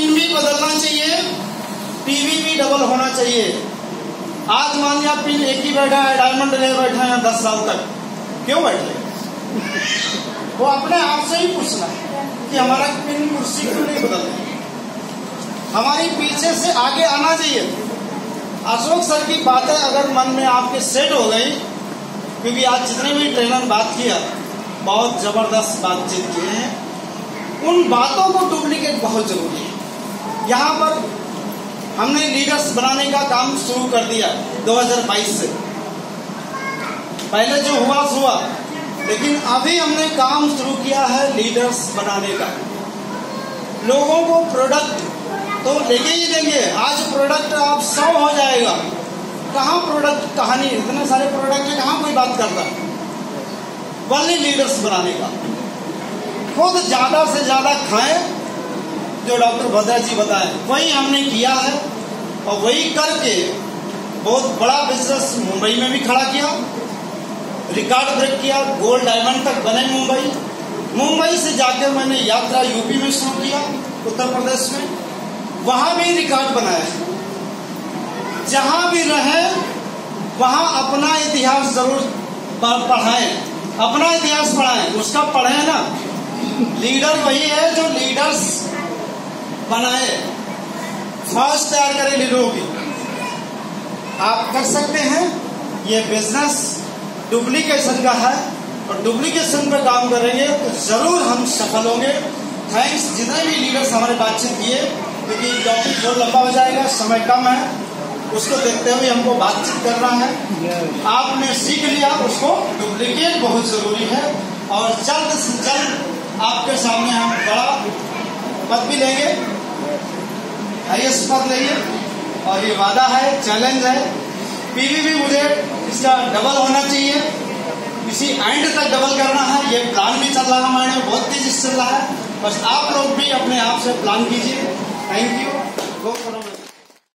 Pin भी बदलना चाहिए, पीवी भी डबल होना चाहिए। आज मान लिया पिन एक ही बैठा है, डायमंड ले बैठा है 10 साल तक, क्यों बैठे? वो अपने आप से ही पूछना कि हमारा पिन कुर्सी क्यों नहीं बदल रही, हमारी पीछे से आगे आना चाहिए। अशोक सर की बातें अगर मन में आपके सेट हो गई, क्योंकि आज जितने भी ट्रेनर बात किया बहुत जबरदस्त बातचीत किए हैं, उन बातों को डुप्लीकेट बहुत जरूरी है। यहाँ पर हमने लीडर्स बनाने का काम शुरू कर दिया 2022 से, पहले जो हुआ, लेकिन अभी हमने काम शुरू किया है लीडर्स बनाने का। लोगों को प्रोडक्ट तो लेके ही देंगे, आज प्रोडक्ट आप 100 हो जाएगा, कहाँ प्रोडक्ट कहानी, इतने सारे प्रोडक्ट है, कहाँ कोई बात करता है। वही लीडर्स बनाने का, खुद ज्यादा से ज्यादा खाएं, जो डॉक्टर भद्रा जी बताए वही हमने किया है, और वही करके बहुत बड़ा बिजनेस मुंबई में भी खड़ा किया, रिकॉर्ड ब्रेक किया, गोल्ड डायमंड तक बने मुंबई से जाकर मैंने यात्रा यूपी में शुरू किया, उत्तर प्रदेश में, वहां भी रिकॉर्ड बनाया। जहां भी रहे वहां अपना इतिहास जरूर पढ़ाएं, अपना इतिहास पढ़ाएं, उसका पढ़े ना। लीडर वही है जो लीडर्स बनाए, फर्स्ट तैयार करे लीडरों की। आप कर सकते हैं, ये बिजनेस डुप्लीकेशन का है, और डुप्लीकेशन पर काम करेंगे तो जरूर हम सफल होंगे। थैंक्स जितने भी लीडर्स हमारे बातचीत किए, क्योंकि टॉपिक बहुत लंबा हो जाएगा, समय कम है, उसको देखते हुए हमको बातचीत करना है। आपने सीख लिया, उसको डुप्लीकेट बहुत जरूरी है, और जल्द से जल्द आपके सामने हम बड़ा पद भी लेंगे, हाईएस्ट पद लेंगे, और ये वादा है, चैलेंज है। पीवी भी मुझे इसका डबल होना चाहिए, इसी एंड तक डबल करना है, ये प्लान भी चल रहा है हमारे, बहुत तेजी से चल रहा है। बस आप लोग भी अपने आप से प्लान कीजिए। Thank you.